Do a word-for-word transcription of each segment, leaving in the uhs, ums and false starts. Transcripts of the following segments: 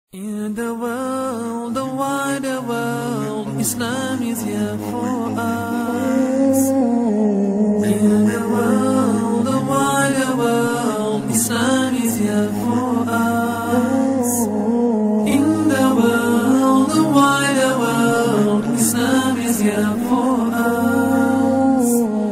In the world, the wider world, Islam is here for us. In the world, the wider world, Islam is here for us. In the world, the wider world, Islam is here for us.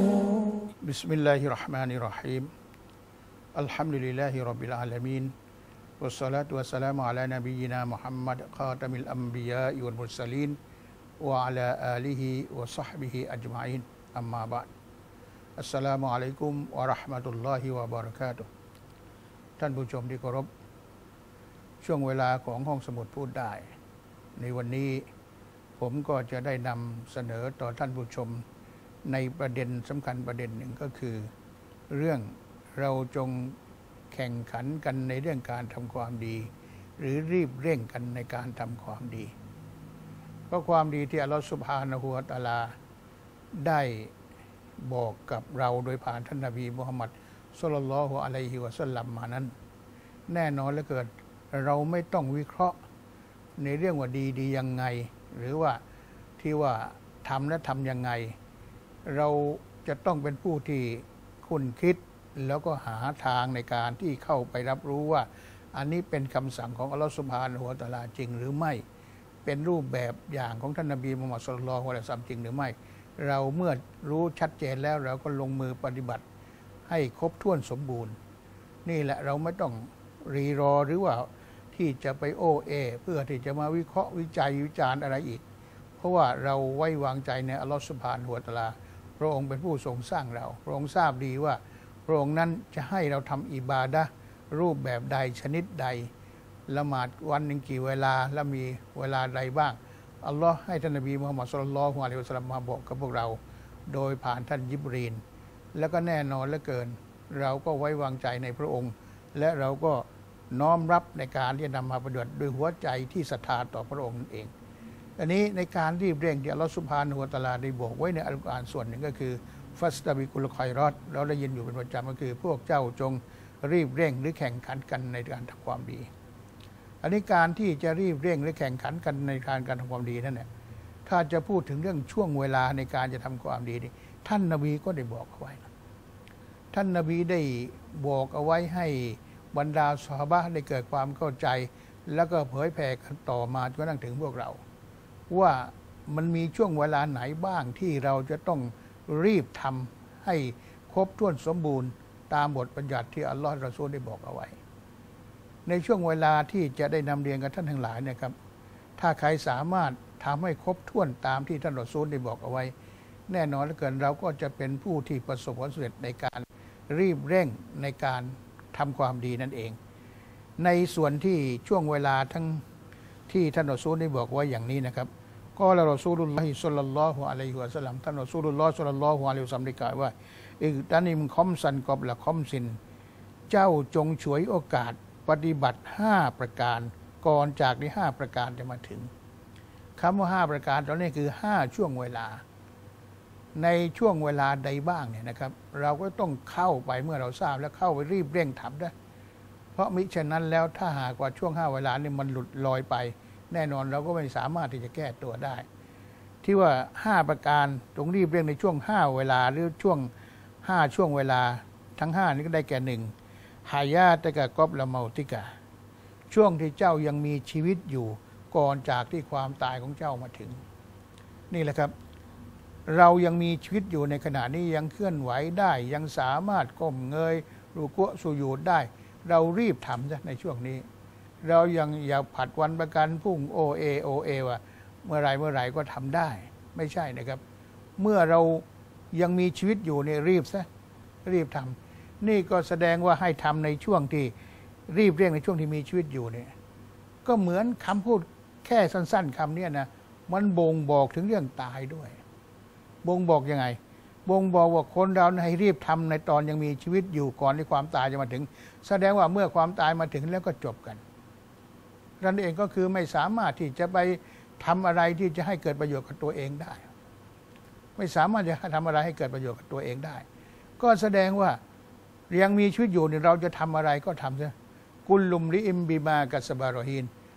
Bismillahirrahmanirrahim. Alhamdulillahi Rabbil Alamin. Wassalatu wassalamu ala nabiyyina Muhammad khatamil anbiya'i wal mursalin wa ala alihi wa sahbihi ajma'in, amma ba'd. Assalamu alaikum warahmatullahi wabarakatuh. ท่านผู้ชมที่เคารพช่วงเวลาของห้องสมุดพูดได้ในวันนี้ผมก็จะได้นำเสนอต่อท่านผู้ชมในประเด็นสำคัญประเด็นหนึ่งก็คือเรื่องเราจงแข่งขันกันในเรื่องการทำความดีหรือรีบเร่งกันในการทำความดีเพราะความดีที่อัลลอฮฺซุบฮานะฮูวะตะอาลาได้บอกกับเราโดยผ่านท่านนบีมุฮัมมัดศ็อลลัลลอฮุอะลัยฮิวะซัลลัมมานั้นแน่นอนเหลือเกินเราไม่ต้องวิเคราะห์ในเรื่องว่าดีดียังไงหรือว่าที่ว่าทำและทำยังไงเราจะต้องเป็นผู้ที่คุ้นคิดแล้วก็หาทางในการที่เข้าไปรับรู้ว่าอันนี้เป็นคำสั่งของอัลลอฮฺซุบฮานะฮูวะตะอาลาจริงหรือไม่เป็นรูปแบบอย่างของท่านนบีมุฮัมมัดศ็อลลัลลอฮุอะลัยฮิวะซัลลัมจริงหรือไม่เราเมื่อรู้ชัดเจนแล้วเราก็ลงมือปฏิบัติให้ครบถ้วนสมบูรณ์นี่แหละเราไม่ต้องรีรอหรือว่าที่จะไปโอเอเพื่อที่จะมาวิเคราะห์วิจัยวิจารณ์อะไรอีกเพราะว่าเราไว้วางใจในอัลลอฮฺซุบฮานะฮูวะตะอาลาพระองค์เป็นผู้ทรงสร้างเราพระองค์ทราบดีว่าพระองค์นั้นจะให้เราทำอิบาดะห์รูปแบบใดชนิดใดละหมาดวันหนึ่งกี่เวลาและมีเวลาใดบ้างอัลลอฮ์ให้ท่านนบีมุฮัมมัดศ็อลลัลลอฮุอะลัยฮิวะซัลลัมมาบอกกับพวกเราโดยผ่านท่านยิบรีลแล้วก็แน่นอนเหลือเกินเราก็ไว้วางใจในพระองค์และเราก็น้อมรับในการที่จะนำมาปฏิบัติด้วยหัวใจที่ศรัทธาต่อพระองค์นั่นเองอันนี้ในการรีบเร่งที่อัลลอฮ์ซุบฮานะฮูวะตะอาลาได้บอกไว้ในอัลกุรอานส่วนหนึ่งก็คือฟัสตาบิกุลคอยรอดเราได้ยินอยู่เป็นประจำก็คือพวกเจ้าจงรีบเร่งหรือแข่งขันกันในการทำความดีอันนี้การที่จะรีบเร่งหรือแข่งขันกันในการการทำความดีนั่นแหละถ้าจะพูดถึงเรื่องช่วงเวลาในการจะทำความดีนี่ท่านนบีก็ได้บอกเอาไว้ท่านนบีได้บอกเอาไว้ให้บรรดาซอฮาบะห์ได้เกิดความเข้าใจแล้วก็เผยแผ่กันต่อมาจนกระทั่งถึงพวกเราว่ามันมีช่วงเวลาไหนบ้างที่เราจะต้องรีบทำให้ครบถ้วนสมบูรณ์ตามบทบัญญัติที่อัลลอฮฺรอซูลได้บอกเอาไว้ในช่วงเวลาที่จะได้นำเรียนกับท่านทั้งหลายเนี่ยครับถ้าใครสามารถทำให้ครบถ้วนตามที่ท่านรอซูลได้บอกเอาไว้แน่นอนเหลือเกินเราก็จะเป็นผู้ที่ประสบความสำเร็จในการรีบเร่งในการทำความดีนั่นเองในส่วนที่ช่วงเวลาทั้งที่ท่านรอซูลได้บอกไว้อย่างนี้นะครับก็ละรอซูลุลลอฮิศ็อลลัลลอฮุอะลัยฮิวะซัลลัมท่านรอซูลุลลอฮ์ศ็อลลัลลอฮุอะลัยฮิวะซัลลัมได้กล่าวว่าอิกตันิมคอมซันกอบละคอมซินเจ้าจงฉวยโอกาสปฏิบัติห้าประการก่อนจากที่ห้าประการจะมาถึงคำว่าห้าประการตอนนี้คือห้าช่วงเวลาในช่วงเวลาใดบ้างเนี่ยนะครับเราก็ต้องเข้าไปเมื่อเราทราบแล้วเข้าไปรีบเร่งทำนะเพราะมิฉะนั้นแล้วถ้าหากว่าช่วงห้าเวลานี่มันหลุดลอยไปแน่นอนเราก็ไม่สามารถที่จะแก้ตัวได้ที่ว่าห้าประการตรงรีบเร่งในช่วงห้าเวลาหรือช่วงห้าช่วงเวลาทั้งห้านี้ก็ได้แก่หนึ่งหายาตะกะกอบละเมาติกะช่วงที่เจ้ายังมีชีวิตอยู่ก่อนจากที่ความตายของเจ้ามาถึงนี่แหละครับเรายังมีชีวิตอยู่ในขณะนี้ยังเคลื่อนไหวได้ยังสามารถก้มเงยรุกุสุญูดได้เรารีบทำซะในช่วงนี้เรายังอย่าผัดวันประกันพรุ่งโอเอโอเอว่าเมื่อไรเมื่อไรก็ทำได้ไม่ใช่นะครับเมื่อเรายังมีชีวิตอยู่เนี่ยรีบซะรีบทำนี่ก็แสดงว่าให้ทำในช่วงที่รีบเร่งในช่วงที่มีชีวิตอยู่เนี่ยก็เหมือนคำพูดแค่สั้นๆคำนี้นะมันบ่งบอกถึงเรื่องตายด้วยบ่งบอกยังไงบ่งบอกว่าคนเราให้รีบทำในตอนยังมีชีวิตอยู่ก่อนที่ความตายจะมาถึงแสดงว่าเมื่อความตายมาถึงแล้วก็จบกันนั่นเองก็คือไม่สามารถที่จะไปทำอะไรที่จะให้เกิดประโยชน์กับตัวเองได้ไม่สามารถจะทำอะไรให้เกิดประโยชน์กับตัวเองได้ก็แสดงว่ายังมีชีวิตอยู่เนี่ยเราจะทำอะไรก็ทำซะกุลลุมริอิมบิมากัสบารอฮีน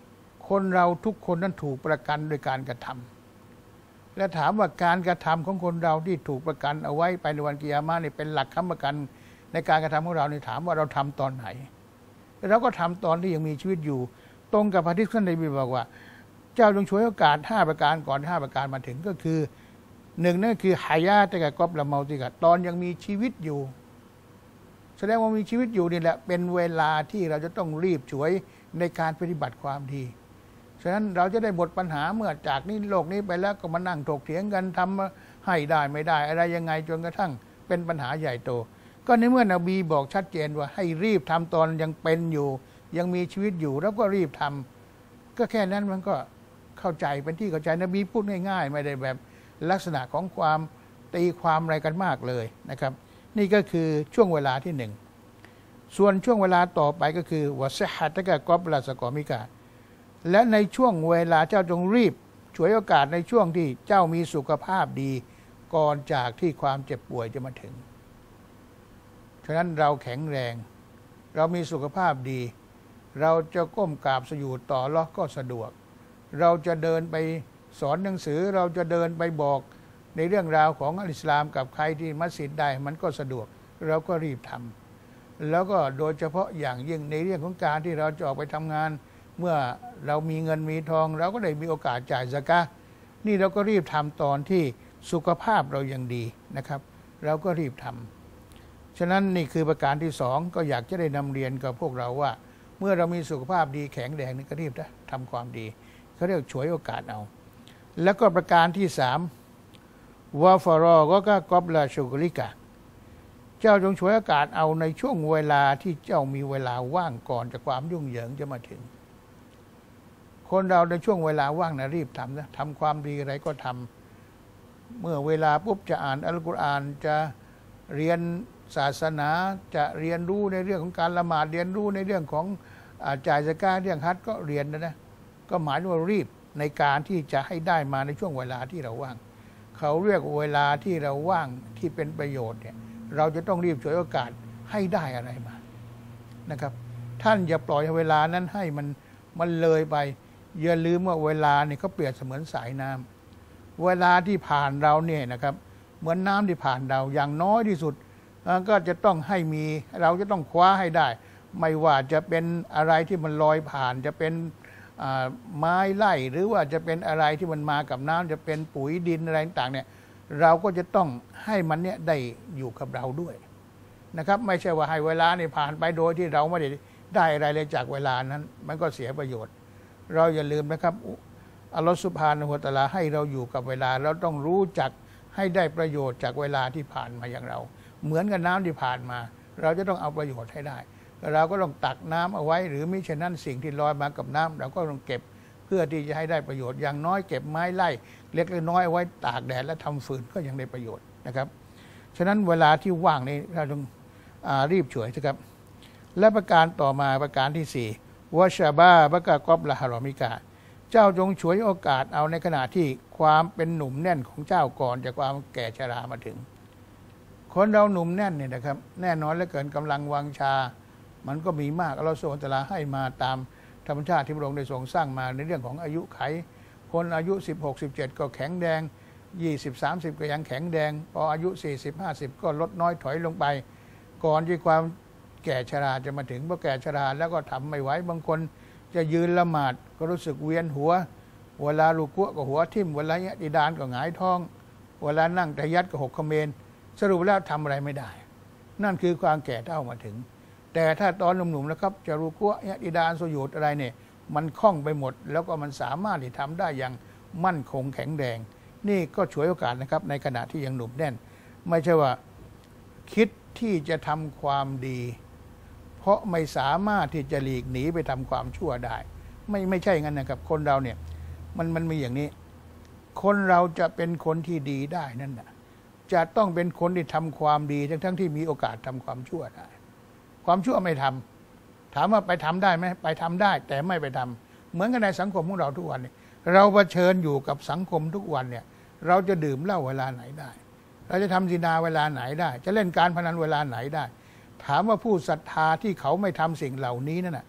คนเราทุกคนนั้นถูกประกันโดยการกระทำและถามว่าการกระทำของคนเราที่ถูกประกันเอาไว้ไปในวันกิยามะห์นี่เป็นหลักค้ำประกันในการกระทำของเรานี่ถามว่าเราทำตอนไหนเราก็ทำตอนที่ยังมีชีวิตอยู่ตรงกับหะดีษท่านนบีบอกว่าเจ้าจงฉวยโอกาสห้าประการก่อนห้าประการมาถึงก็คือหนึ่งนั่นคือหายาตะกะกอบละเมาติกะตอนยังมีชีวิตอยู่แสดงว่ามีชีวิตอยู่นี่แหละเป็นเวลาที่เราจะต้องรีบฉวยในการปฏิบัติความดีฉะนั้นเราจะได้หมดปัญหาเมื่อจากนี้โลกนี้ไปแล้วก็มานั่งถกเถียงกันทำให้ได้ไม่ได้อะไรยังไงจนกระทั่งเป็นปัญหาใหญ่โตก็ในเมื่อนบีบอกชัดเจนว่าให้รีบทำตอนยังเป็นอยู่ยังมีชีวิตอยู่แล้วก็รีบทำก็แค่นั้นมันก็เข้าใจเป็นที่เข้าใจนบีพูดง่ายๆไม่ได้แบบลักษณะของความตีความอะไรกันมากเลยนะครับนี่ก็คือช่วงเวลาที่หนึ่งส่วนช่วงเวลาต่อไปก็คือวะซิฮะตะกะกอบละสกอมิกาและในช่วงเวลาเจ้าจงรีบฉวยโอกาสในช่วงที่เจ้ามีสุขภาพดีก่อนจากที่ความเจ็บป่วยจะมาถึงฉะนั้นเราแข็งแรงเรามีสุขภาพดีเราจะก้มกราบสยุดต่ออัลเลาะห์ก็สะดวกเราจะเดินไปสอนหนังสือเราจะเดินไปบอกในเรื่องราวของอิสลามกับใครที่มัสยิดได้มันก็สะดวกเราก็รีบทำแล้วก็โดยเฉพาะอย่างยิ่งในเรื่องของการที่เราจะออกไปทำงานเมื่อเรามีเงินมีทองเราก็ได้มีโอกาสจ่ายซะกะห์นี่เราก็รีบทำตอนที่สุขภาพเรายังดีนะครับเราก็รีบทำฉะนั้นนี่คือประการที่สองก็อยากจะได้นำเรียนกับพวกเราว่าเมื่อเรามีสุขภาพดีแข็งแรงนี่ก็รีบนะทำความดีเขาเรียกฉวยโอกาสเอาแล้วก็ประการที่สามวะฟารอก็ก็กอบลาชุกลิกะเจ้าจงฉวยโอกาสเอาในช่วงเวลาที่เจ้ามีเวลาว่างก่อนจากความยุ่งเหยิงจะมาถึงคนเราในช่วงเวลาว่างนะรีบทำนะทำความดีอะไรก็ทำเมื่อเวลาปุ๊บจะอ่านอัลกุรอานจะเรียนศาสนาจะเรียนรู้ในเรื่องของการละหมาดเรียนรู้ในเรื่องของจ่ายซะกะห์เรื่องฮัจญ์ก็เรียนนะนะก็หมายว่ารีบในการที่จะให้ได้มาในช่วงเวลาที่เราว่างเขาเรียกเวลาที่เราว่างที่เป็นประโยชน์เนี่ยเราจะต้องรีบฉวยโอกาสให้ได้อะไรมานะครับท่านอย่าปล่อยเวลานั้นให้มันมันเลยไปอย่าลืมว่าเวลาเนี่ยเขาเปรียบเสมือนสายน้ำเวลาที่ผ่านเราเนี่ยนะครับเหมือนน้ำที่ผ่านเราอย่างน้อยที่สุดก็จะต้องให้มีเราจะต้องคว้าให้ได้ไม่ว่าจะเป็นอะไรที่มันลอยผ่านจะเป็นไม้ไล่หรือว่าจะเป็นอะไรที่มันมากับน้ำจะเป็นปุ๋ยดินอะไรต่างเนี่ยเราก็จะต้องให้มันเนี่ยได้อยู่กับเราด้วยนะครับไม่ใช่ว่าให้เวลาเนี่ยผ่านไปโดยที่เราไม่ได้ได้อะไรเลยจากเวลานั้นมันก็เสียประโยชน์เราอย่าลืมนะครับอัลลอฮฺซุบฮานะฮูวะตะอาลาให้เราอยู่กับเวลาเราต้องรู้จักให้ได้ประโยชน์จากเวลาที่ผ่านมาอย่างเราเหมือนกับน้ำที่ผ่านมาเราจะต้องเอาประโยชน์ให้ได้เราก็ต้องตักน้ำเอาไว้หรือมิฉะนั้นสิ่งที่ลอยมากับน้ำเราก็ต้องเก็บเพื่อที่จะให้ได้ประโยชน์อย่างน้อยเก็บไม้ไล่เล็กๆน้อยๆไว้ตากแดดและทำฟืนก็ยังได้ประโยชน์นะครับฉะนั้นเวลาที่ว่างนี้เราต้องรีบฉวยนะครับและประการต่อมาประการที่สี่วะชาบาบะกะกอบละฮารอมิกาเจ้าจงฉวยโอกาสเอาในขณะที่ความเป็นหนุ่มแน่นของเจ้าก่อนจากความแก่ชรามาถึงคนเราหนุ่มแน่นเนี่ยนะครับแน่นอนเหลือเกินกำลังวังชามันก็มีมากอัลเลาะห์ซุบฮานะฮูวะตะอาลาให้มาตามธรรมชาติที่พระองค์ได้ทรงสร้างมาในเรื่องของอายุไขคนอายุสิบหก สิบเจ็ดก็แข็งแรงยี่สิบ สามสิบก็ยังแข็งแรงพออายุสี่สิบ ห้าสิบก็ลดน้อยถอยลงไปก่อนที่ความแก่ชราจะมาถึงพอแก่ชราแล้วก็ทำไม่ไหวบางคนจะยืนละหมาดก็รู้สึกเวียนหัวเวลารุกูอ์ก็หัวทิ่มเวลาอิติดานก็หงายท้องเวลานั่งตะฮิยัตก็หกเขมรสรุปแล้วทำอะไรไม่ได้นั่นคือความแก่เฒ่ามาถึงแต่ถ้าตอนหนุ่มๆนะครับจะรุกูอ์อิติดานสุญูดอะไรเนี่ยมันคล่องไปหมดแล้วก็มันสามารถที่ทำได้อย่างมั่นคงแข็งแรงนี่ก็ฉวยโอกาสนะครับในขณะที่ยังหนุ่มแน่นไม่ใช่ว่าคิดที่จะทำความดีเพราะไม่สามารถที่จะหลีกหนีไปทำความชั่วได้ไม่ไม่ใช่งั้นนะครับคนเราเนี่ยมันมันมีอย่างนี้คนเราจะเป็นคนที่ดีได้นั่นนะจะต้องเป็นคนที่ทำความดีทั้งทั้งที่มีโอกาสทำความชั่วได้ความชั่วไม่ทำถามว่าไปทำได้ไหมไปทำได้แต่ไม่ไปทำเหมือนกันในสังคมของเราทุกวันนี้เราเผชิญอยู่กับสังคมทุกวันเนี่ยเราจะดื่มเหล้าเวลาไหนได้เราจะทำซินาเวลาไหนได้จะเล่นการพนันเวลาไหนได้ถามว่าผู้ศรัทธาที่เขาไม่ทำสิ่งเหล่านี้นั่นน่ะ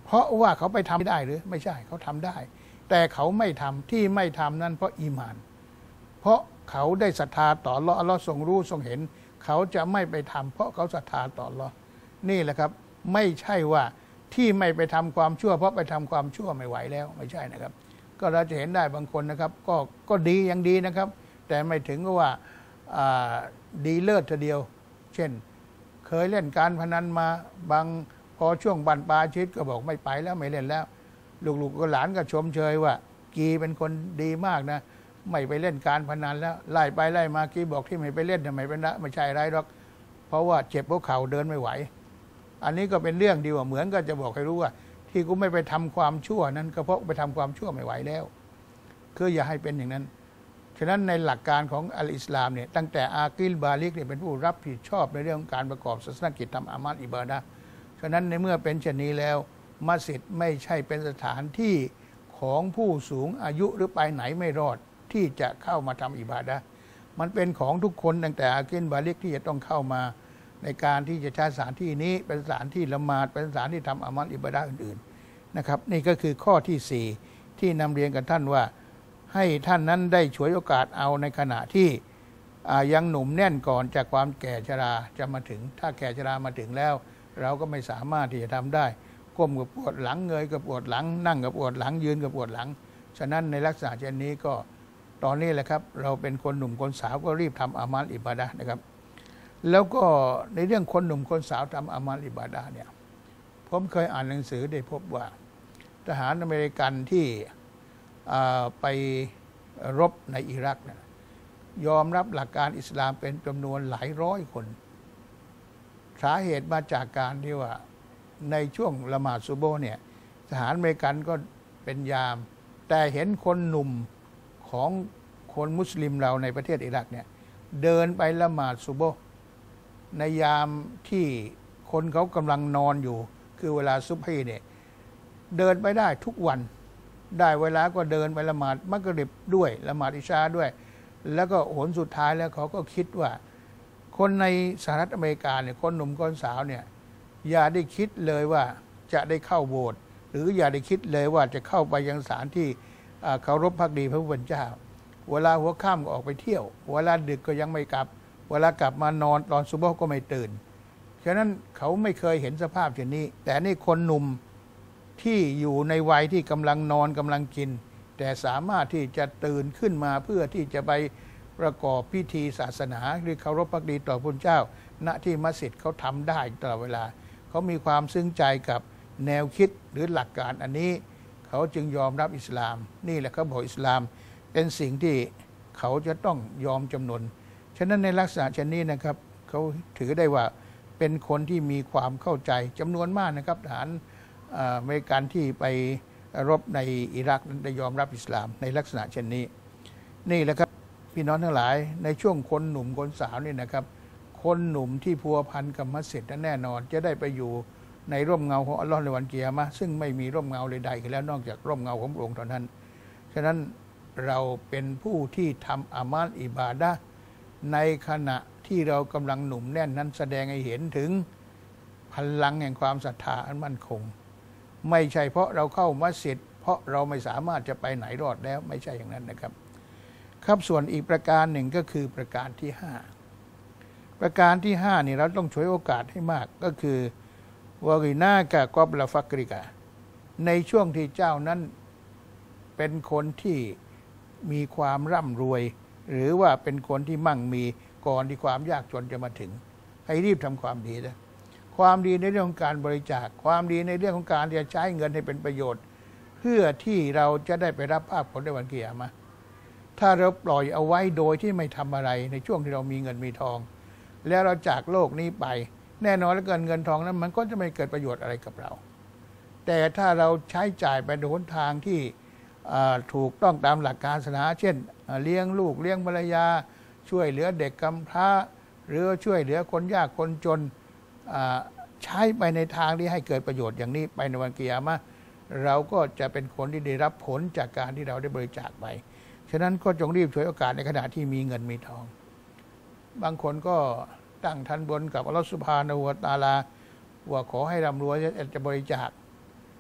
เพราะว่าเขาไปทำไม่ได้หรือไม่ใช่เขาทำได้ แต่เขาไม่ทำที่ไม่ทำนั้นเพราะอีหม่าน เพราะเขาได้ศรัทธาต่ออัลเลาะห์อัลเลาะห์ทรงรู้ทรงเห็นเขาจะไม่ไปทำเพราะเขาศรัทธาต่ออัลเลาะห์นี่แหละครับไม่ใช่ว่าที่ไม่ไปทำความชั่วเพราะไปทำความชั่วไม่ไหวแล้วไม่ใช่นะครับก็เราจะเห็นได้บางคนนะครับก็ก็ดียังดีนะครับแต่ไม่ถึงกับว่าดีเลิศทีเดียวเช่นเคยเล่นการพนันมาบางพอช่วงบั้นปลายชีวิตก็บอกไม่ไปแล้วไม่เล่นแล้วลูกๆก็หลานก็ชมเชยว่ากีเป็นคนดีมากนะไม่ไปเล่นการพนันแล้วไล่ไปไล่มากีบอกที่ไม่ไปเล่นทำไมเป็นละไม่ใช่ไรหรอกเพราะว่าเจ็บหัวเข่าเดินไม่ไหวอันนี้ก็เป็นเรื่องดีว่าเหมือนก็จะบอกให้รู้ว่าที่กูไม่ไปทำความชั่วนั้นก็เพราะไปทำความชั่วไม่ไหวแล้วคืออย่าให้เป็นอย่างนั้นฉะนั้นในหลักการของอัลอิสลามเนี่ยตั้งแต่อากิลบาลิกเนี่ยเป็นผู้รับผิดชอบในเรื่องของการประกอบศาสนกิจทำอามัลอิบาดะห์ฉะนั้นในเมื่อเป็นเช่นนี้แล้วมัสยิดไม่ใช่เป็นสถานที่ของผู้สูงอายุหรือไปไหนไม่รอดที่จะเข้ามาทำอิบาดะห์มันเป็นของทุกคนตั้งแต่อากิลบาลิกที่จะต้องเข้ามาในการที่จะใช้สถานที่นี้เป็นสถานที่ละหมาดเป็นสถานที่ทำอามัลอิบาดะห์อื่นๆนะครับนี่ก็คือข้อที่สี่ที่นำเรียนกับท่านว่าให้ท่านนั้นได้ฉวยโอกาสเอาในขณะที่ยังหนุ่มแน่นก่อนจากความแก่ชราจะมาถึงถ้าแก่ชรามาถึงแล้วเราก็ไม่สามารถที่จะทำได้ก้มกับปวดหลังเงยกับปวดหลังนั่งกับปวดหลังยืนกับปวดหลังฉะนั้นในลักษณะเช่นนี้ก็ตอนนี้แหละครับเราเป็นคนหนุ่มคนสาวก็รีบทำอามัลอิบาดะห์นะครับแล้วก็ในเรื่องคนหนุ่มคนสาวทำอามัลอิบาดะห์เนี่ยผมเคยอ่านหนังสือได้พบว่าทหารอเมริกันที่ไปรบในอิรักเนี่ยยอมรับหลักการอิสลามเป็นจำนวนหลายร้อยคนสาเหตุมาจากการที่ว่าในช่วงละหมาดซุโบห์เนี่ยทหารอเมริกันก็เป็นยามแต่เห็นคนหนุ่มของคนมุสลิมเราในประเทศอิรักเนี่ยเดินไปละหมาดซุโบห์ในยามที่คนเขากำลังนอนอยู่คือเวลาซุบฮีเนี่ยเดินไปได้ทุกวันได้เวลาก็เดินไปละหมาดมักริบด้วยละหมาดอิชาด้วยแล้วก็ผลสุดท้ายแล้วเขาก็คิดว่าคนในสหรัฐอเมริกาเนี่ยคนหนุ่มคนสาวเนี่ยอย่าได้คิดเลยว่าจะได้เข้าโบสถ์หรืออย่าได้คิดเลยว่าจะเข้าไปยังสถานที่เคารพภักดีพระผู้เป็นเจ้าเวลาหัวค่ำก็ออกไปเที่ยวเวลาดึกก็ยังไม่กลับเวลากลับมานอนตอนซุบฮ์ก็ไม่ตื่นฉะนั้นเขาไม่เคยเห็นสภาพเช่นนี้แต่นี่คนหนุ่มที่อยู่ในวัยที่กำลังนอนกำลังกินแต่สามารถที่จะตื่นขึ้นมาเพื่อที่จะไปประกอบพิธีศาสนาหรือเคารพภักดีต่อพระพุทธเจ้าณที่มัสยิดเขาทำได้ตลอดเวลาเขามีความซึ้งใจกับแนวคิดหรือหลักการอันนี้เขาจึงยอมรับอิสลามนี่แหละเขาบอกอิสลามเป็นสิ่งที่เขาจะต้องยอมจำนนฉะนั้นในลักษณะเช่นนี้นะครับเขาถือได้ว่าเป็นคนที่มีความเข้าใจจำนวนมากนะครับทหารอเมริกันที่ไปรบในอิรักนั้นได้ยอมรับอิสลามในลักษณะเช่นนี้นี่แหละครับพี่น้องทั้งหลายในช่วงคนหนุ่มคนสาวนี่นะครับคนหนุ่มที่พัวพันกับมัสยิดนั้นแน่นอนจะได้ไปอยู่ในร่มเงาของอัลลอฮ์ในวันกิยามะห์ซึ่งไม่มีร่มเงาใดๆอีกแล้วนอกจากร่มเงาของพระองค์เท่านั้นฉะนั้นเราเป็นผู้ที่ทำอามัลอิบาดะห์ในขณะที่เรากำลังหนุ่มแน่นนั้นแสดงให้เห็นถึงพลังแห่งความศรัทธาอันมั่นคงไม่ใช่เพราะเราเข้ามัสยิดเพราะเราไม่สามารถจะไปไหนรอดแล้วไม่ใช่อย่างนั้นนะครับครับส่วนอีกประการหนึ่งก็คือประการที่ห้าประการที่ห้านี่เราต้องฉวยโอกาสให้มากก็คือวะกินากะกอบละฟักริกะในช่วงที่เจ้านั้นเป็นคนที่มีความร่ำรวยหรือว่าเป็นคนที่มั่งมีก่อนที่ความยากจนจะมาถึงให้รีบทำความดีนะความดีในเรื่องของการบริจาคความดีในเรื่องของการจะใช้เงินให้เป็นประโยชน์เพื่อที่เราจะได้ไปรับภาคผลในวันกิยามะห์ถ้าเราปล่อยเอาไว้โดยที่ไม่ทำอะไรในช่วงที่เรามีเงินมีทองแล้วเราจากโลกนี้ไปแน่นอนแล้วเกินเงินทองนั้นมันก็จะไม่เกิดประโยชน์อะไรกับเราแต่ถ้าเราใช้จ่ายไปในหนทางที่ถูกต้องตามหลักการศาสนาเช่นเลี้ยงลูกเลี้ยงภรรยาช่วยเหลือเด็กกำพร้าหรือช่วยเหลือคนยากคนจนใช้ไปในทางที่ให้เกิดประโยชน์อย่างนี้ไปในวันกิยามะห์เราก็จะเป็นคนที่ได้รับผลจากการที่เราได้บริจาคไปฉะนั้นก็จงรีบฉวยโอกาสในขณะที่มีเงินมีทองบางคนก็ตั้งทันบนกับอัลลอฮฺซุบฮานะฮูวะตะอาลาว่าขอให้ร่ำรวยจะบริจาค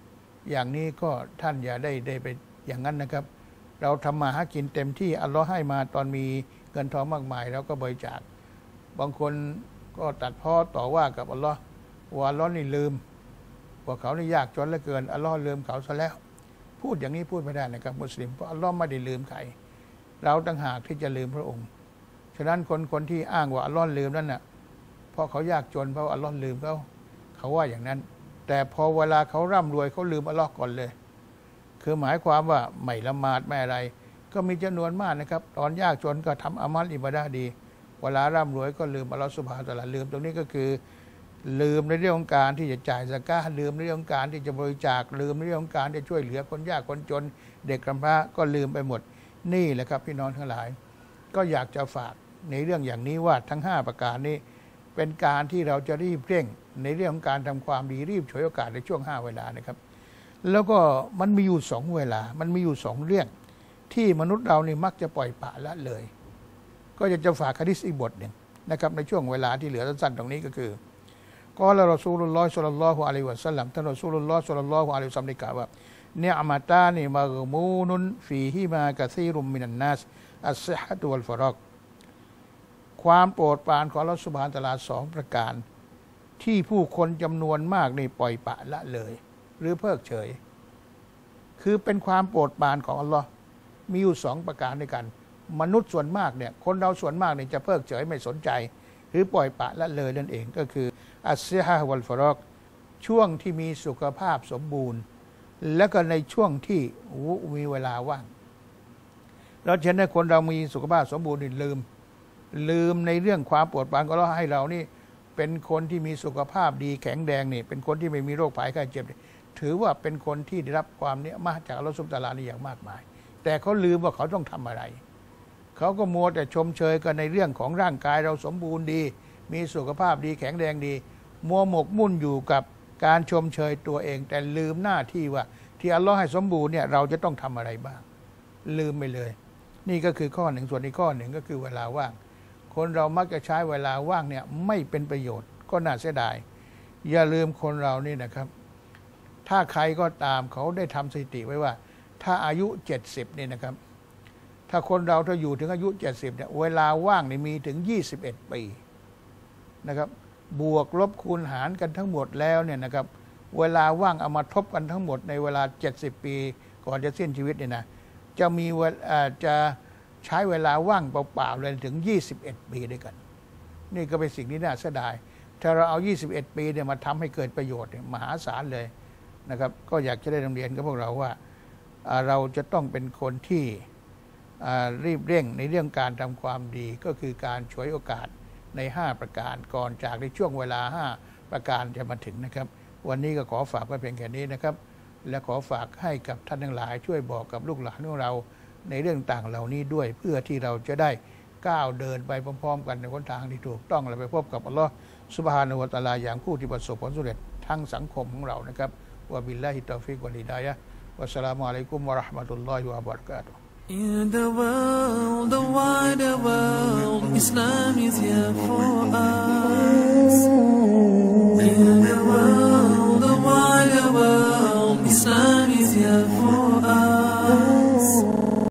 อย่างนี้ก็ท่านอย่าได้ได้ไปอย่างนั้นนะครับ เราทำมาหากินเต็มที่อัลลอฮ์ให้มาตอนมีเงินทองมากมายเราก็บริจาคบางคนก็ตัดพ้อต่อว่ากับอัลลอฮ์ว่าอัลลอฮ์นี่ลืมว่าเขานี่ยากจนเหลือเกินอัลลอฮ์ลืมเขาซะแล้วพูดอย่างนี้พูดไม่ได้นะครับมุสลิมเพราะอัลลอฮ์ไม่ได้ลืมใครเราต่างหากที่จะลืมพระองค์ฉะนั้นคนคนที่อ้างว่าอัลลอฮ์ลืมนั่นน่ะเพราะเขายากจนเพราะอัลลอฮ์ลืมเขาเขาว่าอย่างนั้นแต่พอเวลาเขาร่ำรวยเขาลืมอัลลอฮ์ก่อนเลยคือหมายความว่าไม่ละหมาดไม่อะไรก็มีจำนวนมากนะครับตอนยากจนก็ทำอามัลอิบาดะห์ดีเวลาร่ำรวยก็ลืมอัลลอฮ์ซุบฮานะฮูวะตะอาลาลืมตรงนี้ก็คือลืมในเรื่องของการที่จะจ่ายซะกาต์ลืมในเรื่องของการที่จะบริจาคลืมในเรื่องของการที่ช่วยเหลือคนยากคนจนเด็กกำพร้าก็ลืมไปหมดนี่แหละครับพี่น้องทั้งหลายก็อยากจะฝากในเรื่องอย่างนี้ว่าทั้งห้าประการนี้เป็นการที่เราจะรีบเร่งในเรื่องของการทำความดีรีบฉวยโอกาสในช่วงห้าเวลานะครับแล้วก็มันมีอยู่สองเวลามันมีอยู่สองเรื่องที่มนุษย์เรานี่มักจะปล่อยปละละเลยก็จะจะฝากหะดีษอีกบทหนึ่งนะครับในช่วงเวลาที่เหลือสั้นๆตรงนี้ก็คือกอลารอซูลุลลอฮ์ศ็อลลัลลอฮุอะลัยฮิวะซัลลัมท่านรอซูลุลลอฮ์ศ็อลลัลลอฮุอะลัยฮิวะซัลลัมได้กล่าวว่าเนิอ์มะตานิมัฆมูนุนฟีฮิมากะซีรุมมินันนัสอัศซิฮะตุวัลฟะรอกความโปรดปรานของอัลเลาะห์ซุบฮานะฮูวะตะอาลาสองประการที่ผู้คนจำนวนมากนี่ปล่อยปละละเลยหรือเพิกเฉยคือเป็นความโปรดปรานของอัลลอฮ์มีอยู่สองประการด้วยกันมนุษย์ส่วนมากเนี่ยคนเราส่วนมากเนี่ยจะเพิกเฉยไม่สนใจหรือปล่อยปละละเลยนั่นเองก็คืออัศซิฮะตุวัลฟะรอกช่วงที่มีสุขภาพสมบูรณ์แล้วก็ในช่วงที่มีเวลาว่างเราเห็นว่าคนเรามีสุขภาพสมบูรณ์นี่ลืมลืมในเรื่องความโปรดปรานของอัลเลาะห์ให้เรานี่เป็นคนที่มีสุขภาพดีแข็งแรงนี่เป็นคนที่ไม่มีโรคภัยไข้เจ็บถือว่าเป็นคนที่ได้รับความเนี้ยมาจากอัลเลาะห์ซุบฮานะฮูวะตะอาลานี่อย่างมากมายแต่เขาลืมว่าเขาต้องทำอะไรเขาก็มัวแต่ชมเชยกันในเรื่องของร่างกายเราสมบูรณ์ดีมีสุขภาพดีแข็งแรงดีมัวหมกมุ่นอยู่กับการชมเชยตัวเองแต่ลืมหน้าที่ว่าที่อัลเลาะห์ให้สมบูรณ์เนี่ยเราจะต้องทำอะไรบ้างลืมไปเลยนี่ก็คือข้อหนึ่งส่วนอีกข้อหนึ่งก็คือเวลาว่างคนเรามักจะใช้เวลาว่างเนี่ยไม่เป็นประโยชน์ก็น่าเสียดายอย่าลืมคนเรานี่นะครับถ้าใครก็ตามเขาได้ทำสถิติไว้ว่าถ้าอายุเจ็ดสิบนี่นะครับถ้าคนเราถ้าอยู่ถึงอายุเจ็ดสิบเนี่ยเวลาว่างนี่มีถึงยี่สิบเอ็ดปีนะครับบวกลบคูณหารกันทั้งหมดแล้วเนี่ยนะครับเวลาว่างเอามาทบกันทั้งหมดในเวลาเจ็ดสิบปีก่อนจะสิ้นชีวิตเนี่ยนะจะมีจะใช้เวลาว่างเปล่าๆเลยถึงยี่สิบเอ็ดปีด้วยกันนี่ก็เป็นสิ่งที่น่าเสียดายถ้าเราเอายี่สิบเอ็ดปีเนี่ยมาทำให้เกิดประโยชน์เนี่ยมหาศาลเลยนะครับก็อยากจะได้นำเรียนกับพวกเราว่าเราจะต้องเป็นคนที่รีบเร่งในเรื่องการทำความดีก็คือการฉวยโอกาสในห้าประการก่อนจากในช่วงเวลาห้าประการจะมาถึงนะครับวันนี้ก็ขอฝากไว้เพียงแค่นี้นะครับและขอฝากให้กับท่านทั้งหลายช่วยบอกกับลูกหลานของเราในเรื่องต่างเหล่านี้ด้วยเพื่อที่เราจะได้ก้าวเดินไปพร้อมๆกันในหนทางที่ถูกต้องและไปพบกับอัลลอฮฺซุบฮานะฮูวะตะอาลาอย่างผู้ที่ประสบผลสำเร็จทั้งสังคมของเรานะครับวะบิลลาฮิตตอฟิกวัลฮิดายะฮ์วัสสลามุอะลัยกุมวะเราะห์มะตุลลอฮิวะบะเราะกาตุฮ์ In the world, the wider world, Islam is here for us.